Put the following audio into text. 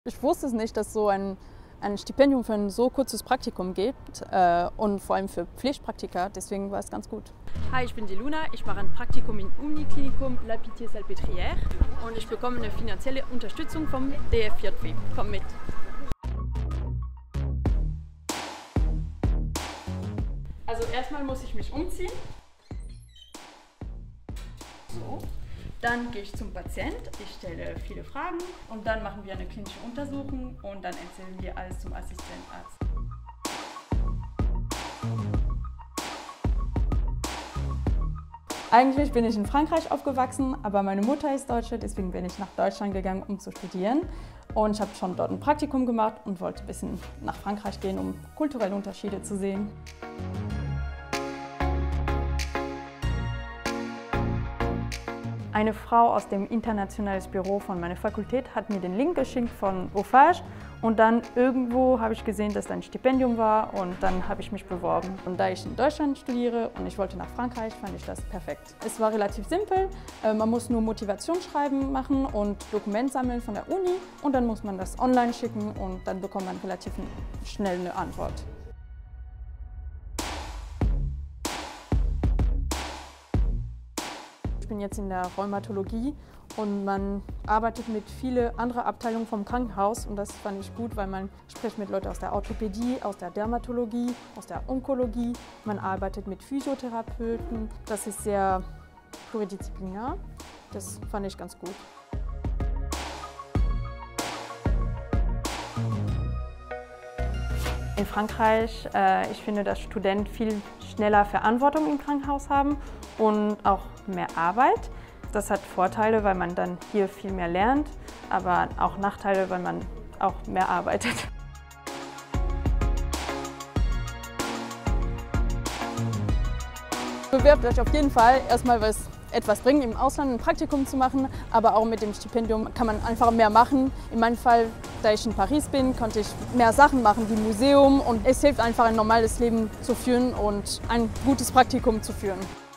Ich wusste es nicht, dass so ein Stipendium für ein so kurzes Praktikum gibt und vor allem für Pflichtpraktika, deswegen war es ganz gut. Hi, ich bin die Luna, ich mache ein Praktikum im Uniklinikum La Pitié-Salpêtrière und ich bekomme eine finanzielle Unterstützung vom DF4W. Komm mit! Also erstmal muss ich mich umziehen. So. Dann gehe ich zum Patient, ich stelle viele Fragen und dann machen wir eine klinische Untersuchung und dann erzählen wir alles zum Assistentarzt. Eigentlich bin ich in Frankreich aufgewachsen, aber meine Mutter ist Deutsche, deswegen bin ich nach Deutschland gegangen, um zu studieren. Und ich habe schon dort ein Praktikum gemacht und wollte ein bisschen nach Frankreich gehen, um kulturelle Unterschiede zu sehen. Eine Frau aus dem internationalen Büro von meiner Fakultät hat mir den Link geschickt von Offage und dann irgendwo habe ich gesehen, dass da ein Stipendium war und dann habe ich mich beworben. Und da ich in Deutschland studiere und ich wollte nach Frankreich, fand ich das perfekt. Es war relativ simpel, man muss nur Motivationsschreiben machen und Dokument sammeln von der Uni und dann muss man das online schicken und dann bekommt man relativ schnell eine Antwort. Ich bin jetzt in der Rheumatologie und man arbeitet mit vielen anderen Abteilungen vom Krankenhaus und das fand ich gut, weil man spricht mit Leuten aus der Orthopädie, aus der Dermatologie, aus der Onkologie. Man arbeitet mit Physiotherapeuten. Das ist sehr pluridisziplinär. Das fand ich ganz gut. In Frankreich, ich finde, dass Studenten viel schneller Verantwortung im Krankenhaus haben und auch mehr Arbeit. Das hat Vorteile, weil man dann hier viel mehr lernt, aber auch Nachteile, weil man auch mehr arbeitet. Bewerbt euch auf jeden Fall erstmal, weil es etwas bringt, im Ausland ein Praktikum zu machen, aber auch mit dem Stipendium kann man einfach mehr machen. In meinem Fall, da ich in Paris bin, konnte ich mehr Sachen machen wie Museum und es hilft einfach, ein normales Leben zu führen und ein gutes Praktikum zu führen.